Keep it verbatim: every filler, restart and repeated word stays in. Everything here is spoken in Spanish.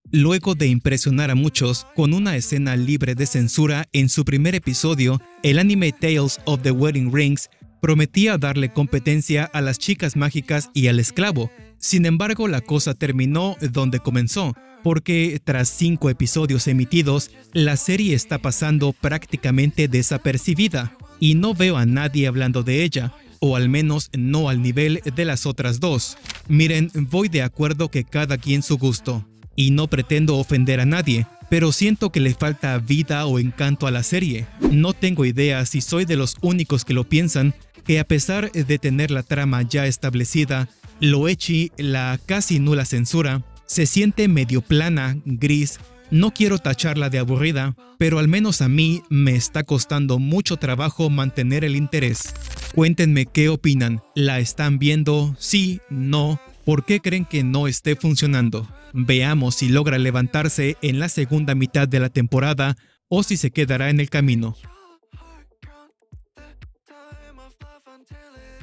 Luego de impresionar a muchos con una escena libre de censura en su primer episodio, el anime Tales of the Wedding Rings prometía darle competencia a las chicas mágicas y al esclavo. Sin embargo, la cosa terminó donde comenzó, porque tras cinco episodios emitidos, la serie está pasando prácticamente desapercibida, y no veo a nadie hablando de ella, o al menos no al nivel de las otras dos. Miren, voy de acuerdo que cada quien su gusto, y no pretendo ofender a nadie, pero siento que le falta vida o encanto a la serie. No tengo idea si soy de los únicos que lo piensan, que a pesar de tener la trama ya establecida, lo ecchi, la casi nula censura, se siente medio plana, gris. No quiero tacharla de aburrida, pero al menos a mí me está costando mucho trabajo mantener el interés. Cuéntenme qué opinan. ¿La están viendo? ¿Sí? ¿No? ¿Por qué creen que no esté funcionando? Veamos si logra levantarse en la segunda mitad de la temporada o si se quedará en el camino.